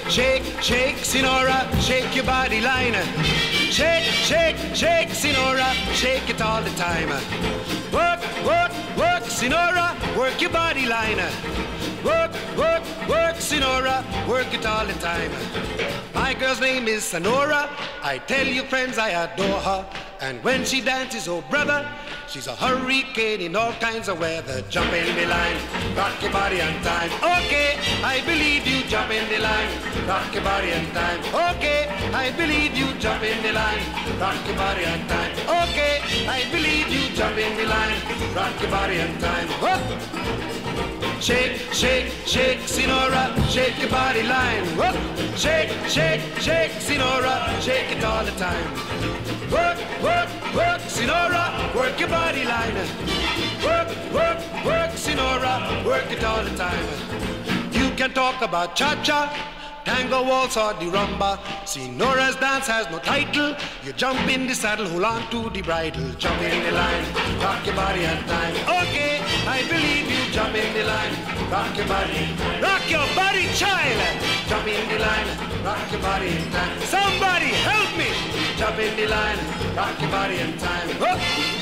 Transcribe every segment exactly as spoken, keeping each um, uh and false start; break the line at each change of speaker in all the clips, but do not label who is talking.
shake, shake, Sinora, shake your body line. Shake, shake, shake, Sinora, shake it all the time. Work, work, work, Sinora, work your body line. Work, work, work, Sinora, work it all the time. My girl's name is Sonora. I tell you, friends, I adore her. And when she dances, oh brother, she's a hurricane in all kinds of weather. Jump in the line, rock your body on time. Okay, I believe you, jump in the line, rock your body on time. Okay, I believe you, jump in the line, rock your body on time. Okay, I believe you, jump in the line, rock your body on time. Whoop. Shake, shake, shake, Sinora, shake your body line. Whoop. Shake, shake, shake, Sinora, shake it all the time. Work, work, work, Sinora, work your body line. Work, work, work, Sinora, work it all the time. You can talk about cha-cha, tango, waltz or the rumba. Sinora's dance has no title. You jump in the saddle, hold on to the bridle. Jump in the line, rock your body on time. Okay, I believe you, jump in the line, rock your body. Rock your body, child. Jump in the line, rock your body in time. Somebody help me. Jump in the line, rock your body in time. Whoop.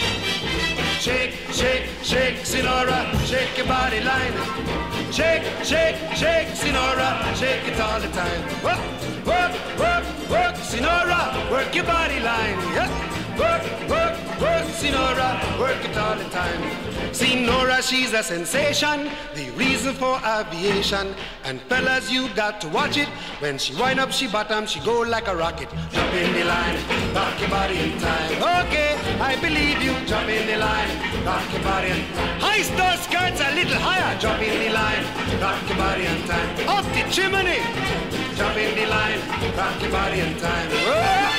Shake, shake, shake, Sinora, shake your body line. Shake, shake, shake, Sinora, shake it all the time. Work, work, work, work, Sinora, work your body line. Yeah. Work, work, work, Sinora, work it all the time. Sinora, she's a sensation, the reason for aviation. And fellas, you got to watch it. When she wind up, she bottom, she go like a rocket. Jump in the line, rock your body in time. Okay, I believe you, jump in the line, rock your body in time. Heist those skirts a little higher, jump in the line, rock your body in time. Up the chimney, jump in the line, rock your body in time. Whoa.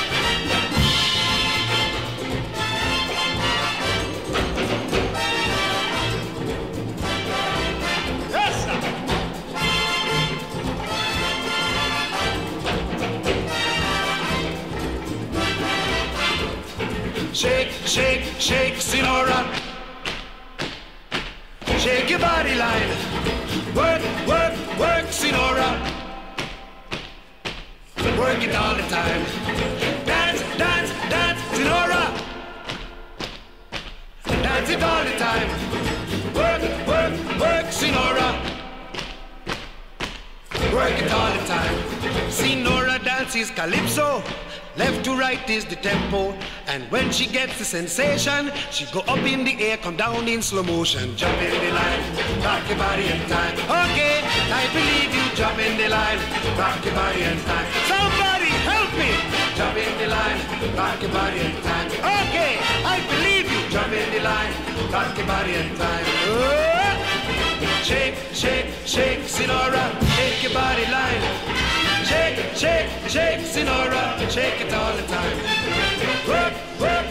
Shake, shake, shake, Sinora. Shake your body line. Work, work, work, Sinora. Work it all the time. Dance, dance, dance, Sinora. Dance it all the time. Work, work, work, Sinora. Work it all the time. Sinora dances calypso. Left to right is the tempo. And when she gets the sensation, she go up in the air, come down in slow motion. Jump in the line, rock your body in time. Okay, I believe you, jump in the line, rock your body in time. Somebody help me! Jump in the line, rock your body in time. Okay, I believe you, jump in the line, rock your body in time. Oh! Shake, shake, shake, Sinora, shake your body line. Shake, shake, shake, Sinora, shake it all the time. Work, work,